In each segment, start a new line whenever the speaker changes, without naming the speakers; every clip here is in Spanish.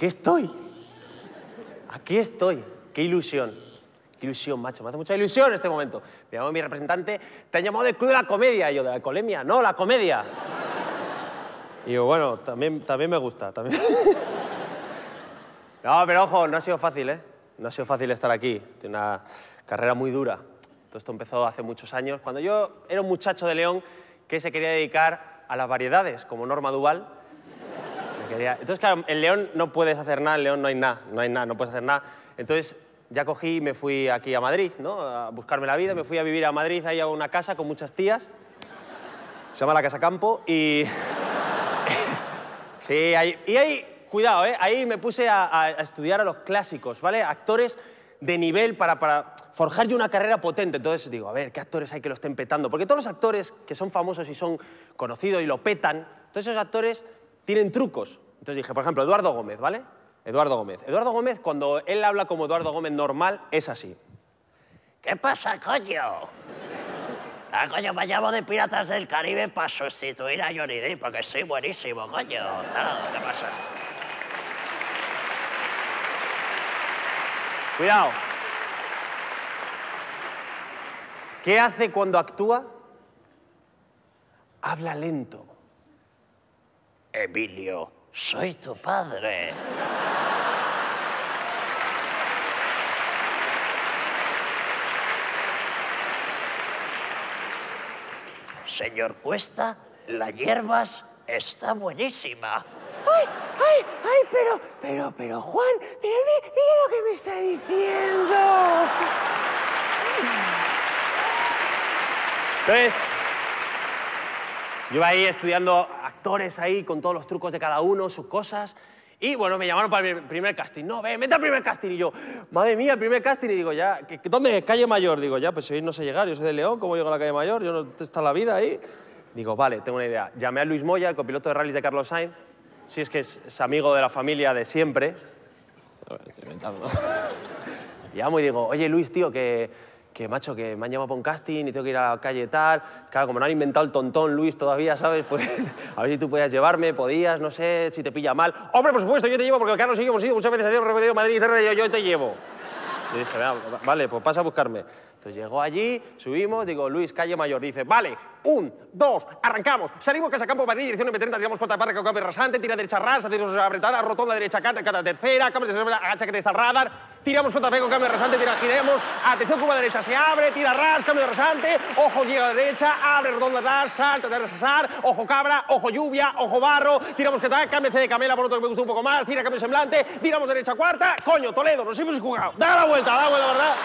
aquí estoy. Aquí estoy. Qué ilusión. Qué ilusión, macho. Me hace mucha ilusión este momento. Me llamo mi representante. Te han llamado del Club de la Comedia. Y yo, ¿de la colemia? No, la comedia. Y yo, bueno, también me gusta. También. No, pero ojo, no ha sido fácil, ¿eh? No ha sido fácil estar aquí. Tiene una carrera muy dura. Todo esto empezó hace muchos años, cuando yo era un muchacho de León que se quería dedicar a las variedades, como Norma Duval. Entonces, claro, en León no puedes hacer nada, en León no hay nada, no puedes hacer nada. Entonces, ya cogí y me fui aquí a Madrid, ¿no? A buscarme la vida, me fui a vivir a Madrid, ahí a una casa con muchas tías. Se llama la Casa Campo y... sí, y ahí, cuidado, ¿eh? Ahí me puse a estudiar a los clásicos, ¿vale? Actores de nivel para forjar yo una carrera potente. Entonces digo, a ver, ¿qué actores hay que lo estén petando? Porque todos los actores que son famosos y son conocidos y lo petan, todos esos actores tienen trucos. Entonces dije, por ejemplo, Eduardo Gómez, ¿vale? Eduardo Gómez. Eduardo Gómez, cuando él habla como Eduardo Gómez normal, es así.
¿Qué pasa, coño? Ah, coño, me llamo de Piratas del Caribe para sustituir a Johnny Depp, porque soy buenísimo, coño. Claro, ¿qué pasa?
Cuidado. ¿Qué hace cuando actúa? Habla lento.
Emilio, soy tu padre. Señor Cuesta, la hierbas está buenísima.
Pero, Juan, mira lo que me está diciendo.
Entonces, yo iba ahí estudiando actores ahí con todos los trucos de cada uno, sus cosas. Y bueno, me llamaron para el primer casting. No, vete al primer casting. Y yo, madre mía, el primer casting. Y digo, ya, ¿dónde? Calle Mayor. Digo, ya, pues si hoy no sé llegar, yo soy de León, ¿cómo llego a la Calle Mayor? Yo no está la vida ahí. Digo, vale, tengo una idea. Llamé a Luis Moya, el copiloto de rallies de Carlos Sainz. Sí, es que es amigo de la familia de siempre. Estoy inventando. Llamo y digo, oye, Luis, tío, que macho, que me han llamado para un casting y tengo que ir a la calle tal. Claro, como no han inventado el tontón, Luis, todavía, ¿sabes? Pues a ver si tú podías llevarme, podías, no sé, si te pilla mal. Hombre, por supuesto, yo te llevo, porque Carlos y yo hemos ido muchas veces a Madrid, yo te llevo. Y dije, vale, pues pasa a buscarme. Entonces llegó allí, subimos, digo, Luis, Calle Mayor. Dice, vale, 1, 2, arrancamos. Salimos Casa Campo, Madrid, dirección M30, tiramos contra parque, cambio rasante, tira derecha ras, hacemos apretada, rotonda derecha, cada tercera, cambio de agacha que te está el radar, tiramos contra parque, cambio rasante, tira, giremos, atención, curva derecha, se abre, tira ras, cambio de rasante, ojo, llega a la derecha, abre, rotonda atrás, salta, de resasar, ojo cabra, ojo lluvia, ojo barro, tiramos que tal, cambio C de camela, por otro que me gusta un poco más, tira cambio semblante, tiramos derecha cuarta, coño, Toledo, nos hemos jugado, da la vuelta, ¿verdad?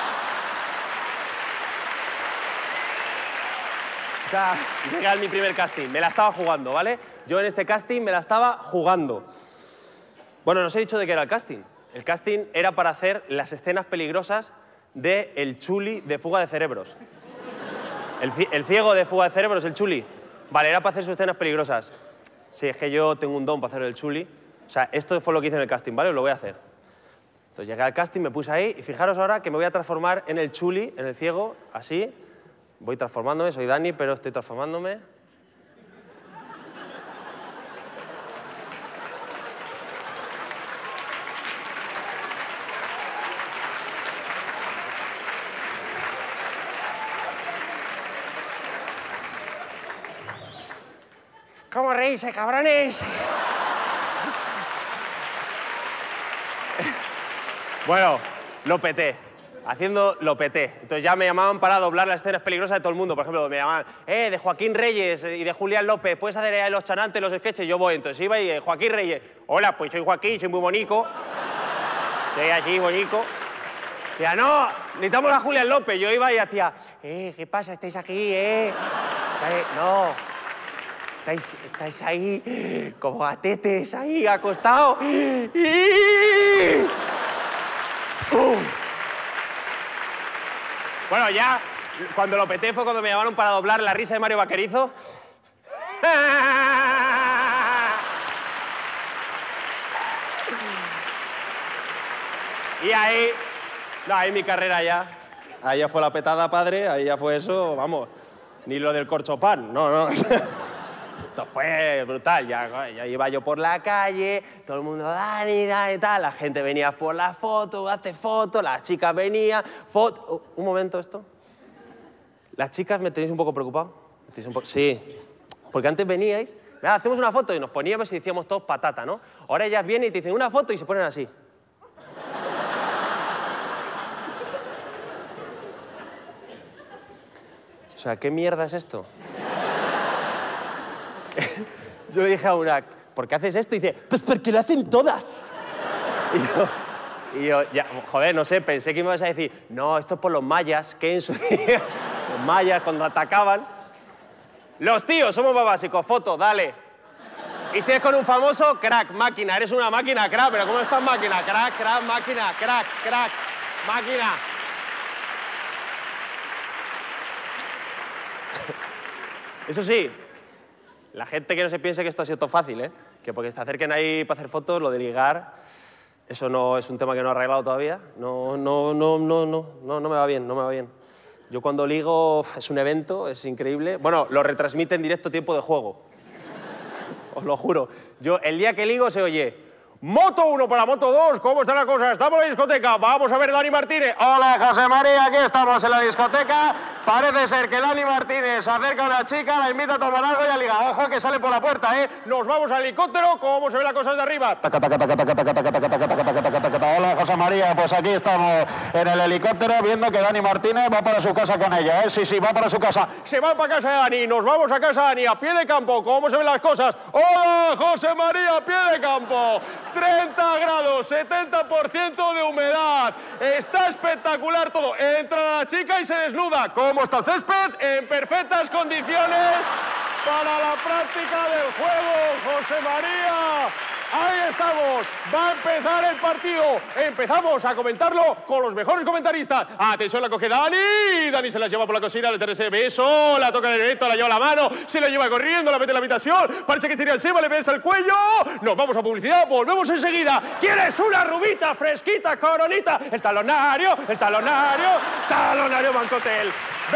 O sea, llegué a mi primer casting, me la estaba jugando, ¿vale? Yo en este casting me la estaba jugando. Bueno, no os he dicho de qué era el casting. El casting era para hacer las escenas peligrosas de el Chuli de Fuga de Cerebros. El ciego de Fuga de Cerebros, el Chuli. Vale, era para hacer sus escenas peligrosas. Sí, es que yo tengo un don para hacer el Chuli. O sea, esto fue lo que hice en el casting, ¿vale? Os lo voy a hacer. Entonces llegué al casting, me puse ahí y fijaros ahora que me voy a transformar en el Chuli, en el ciego, así. Voy transformándome, soy Dani, pero estoy transformándome. ¿Cómo reís, cabrones? Bueno, lo peté. Haciendo lo peté. Entonces ya me llamaban para doblar las escenas peligrosas de todo el mundo. Por ejemplo, me llamaban, de Joaquín Reyes y de Julián López, ¿puedes hacer los chanantes, los sketches? Yo voy. Entonces iba y Joaquín Reyes, hola, pues soy Joaquín, soy muy bonito. Estoy aquí, bonito. Decía, no, necesitamos a Julián López. Yo iba y hacía, ¿qué pasa? ¿Estáis aquí, No. Estáis ahí como gatetes, ahí acostados. Bueno, ya cuando lo peté fue cuando me llamaron para doblar la risa de Mario Vaquerizo. Y ahí, no, ahí mi carrera ya. Ahí ya fue la petada, padre, ahí ya fue eso, vamos. Ni lo del corchopán, no. Esto fue brutal, ya iba yo por la calle, todo el mundo, Dani, Dani, tal, la gente venía por la foto, hace foto, las chicas venían, foto... un momento, ¿esto? Las chicas, ¿me tenéis un poco preocupado? Sí, porque antes veníais, mira, hacemos una foto y nos poníamos y decíamos todos patata, ¿no? Ahora ellas vienen y te dicen una foto y se ponen así. O sea, ¿qué mierda es esto? Yo le dije a una, ¿por qué haces esto? Y dice, pues porque lo hacen todas. Y yo, ya, joder, no sé, pensé que me ibas a decir, no, esto es por los mayas, que en su día, los mayas cuando atacaban. Los tíos, somos más básicos, foto, dale. Y si es con un famoso, crack, máquina, eres una máquina, crack, pero ¿cómo estás máquina? Crack, crack, máquina, crack, crack, máquina. Eso sí, la gente que no se piense que esto ha sido todo fácil, ¿eh? Que porque se acerquen ahí para hacer fotos, lo de ligar, eso no es un tema que no he arreglado todavía. No me va bien, no me va bien. Yo cuando ligo es un evento, es increíble. Bueno, lo retransmite en directo Tiempo de Juego. Os lo juro. Yo el día que ligo se oye, Moto 1 para Moto 2, ¿cómo está la cosa? Estamos en la discoteca, vamos a ver Dani Martínez. Hola, José María, aquí estamos en la discoteca. Parece ser que Dani Martínez se acerca a una chica, la invita a tomar algo y a ligar. Ojo que sale por la puerta, ¿eh? Nos vamos al helicóptero, ¿cómo se ve la cosa desde arriba? Hola, José María, pues aquí estamos en el helicóptero viendo que Dani Martínez va para su casa con ella, ¿eh? Sí, va para su casa. Se va para casa de Dani, nos vamos a casa de Dani, a pie de campo, ¿cómo se ven las cosas? Hola, José María, a pie de campo. 30 grados, 70% de humedad. Está espectacular todo. Entra la chica y se desnuda. ¿Cómo está el césped? En perfectas condiciones para la práctica del juego, José María. Ahí estamos, va a empezar el partido. Empezamos a comentarlo con los mejores comentaristas. Atención, la coge Dani. Dani se la lleva por la cocina, le trae ese beso, la toca en el directo, la lleva la mano, se la lleva corriendo, la mete en la habitación. Parece que tiene encima, le besa el cuello. Nos vamos a publicidad, volvemos enseguida. ¿Quieres una rubita, fresquita, coronita? El talonario, talonario Bancotel.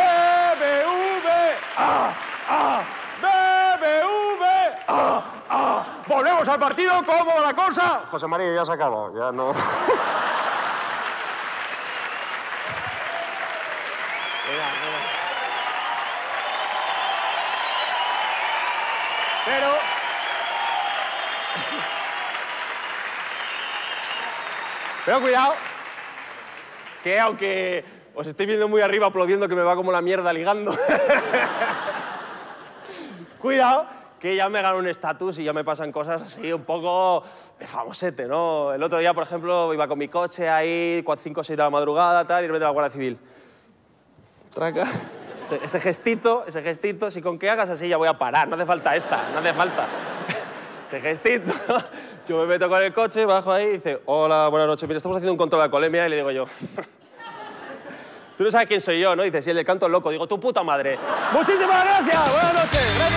BBV. Volvemos al partido, ¿cómo va la cosa? José María, ya se acabó, ya no... Pero cuidado, que aunque os estoy viendo muy arriba aplaudiendo que me va como la mierda ligando, cuidado, que ya me gano un estatus y ya me pasan cosas así un poco de famosete, ¿no? El otro día, por ejemplo, iba con mi coche ahí, 5 o 6 de la madrugada, tal, y de repente la Guardia Civil. Traca. Ese gestito, si con que hagas así ya voy a parar, no hace falta esta, no hace falta. Ese gestito. Yo me meto con el coche, bajo ahí y dice, hola, buenas noches, mira, estamos haciendo un control de alcoholemia, y le digo yo, tú no sabes quién soy yo, ¿no? Dice, sí, el del canto loco. Digo, tu puta madre. Muchísimas gracias, buenas noches.